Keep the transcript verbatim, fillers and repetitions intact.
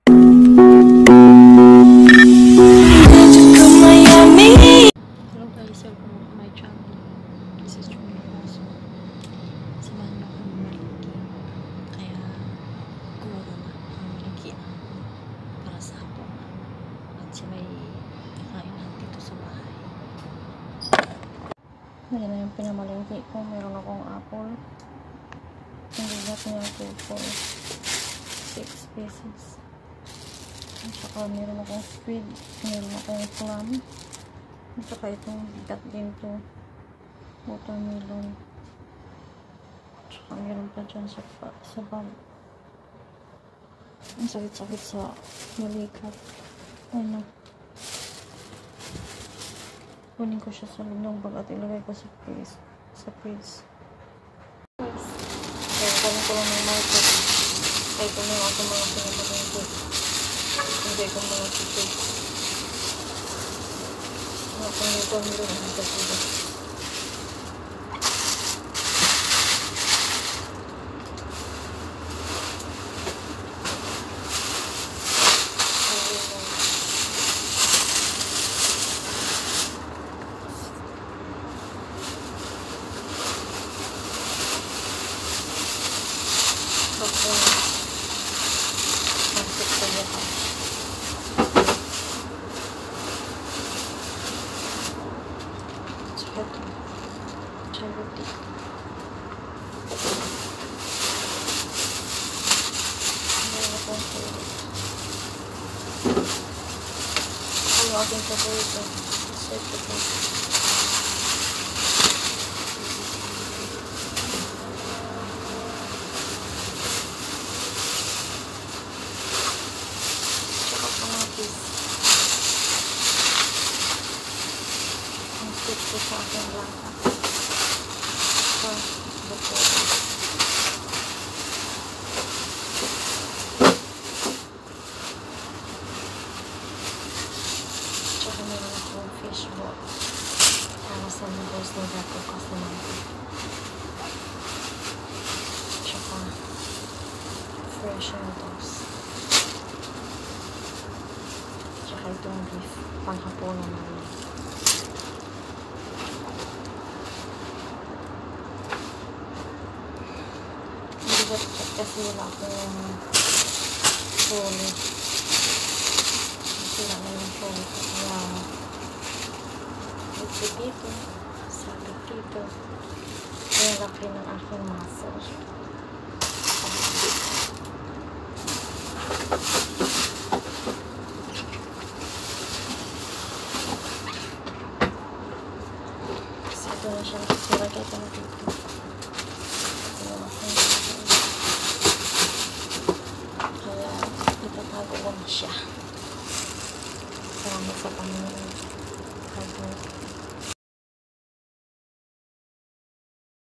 Hello guys, welcome to my channel. This is Junior Paso. Samahan niyo ako maliki. Kaya kumuha na ang maliki para sa hapon. At siya may kakain lang dito sa bahay. Ayan na yung pinamalingki ko. Meron akong apple. Ang bigat niya two for six pieces. At saka meron akong squid. Meron akong clam. At saka itong bigat din to, watermelon. At saka meron pa dyan sa, sa bag. Ang sakit-sakit sa balikat. Ano, kunin ko siya sa loob ng bag at ilagay ko sa fridge. Sa fridge. Kaya kunin ko lang ng market. Kaya kunin ako mga pinamalingki ko. Hindi ko mga sa fridge. Mga pangito meron ang kasida. Tapos mansip ko yan. Ito, charity. Meron akong favorite. Ano aking favorite? Set ito. Tsaka pamatis. Ang set ko sa aking lata. Sa buko. Tsaka meron akong fish ball para sa noodles na gatukas naman ko. Tsaka fresh noodles. Tsaka itong beef panghapunan namin. Kasi wala akong solid. Kasi wala na yung solid. Kaya ito dito. Sabit dito. Kaya laki ng aking muscle. Kasi ito na siya. Silagay ko na dito. Itatago ko na siya. Salamat sa Panginoon.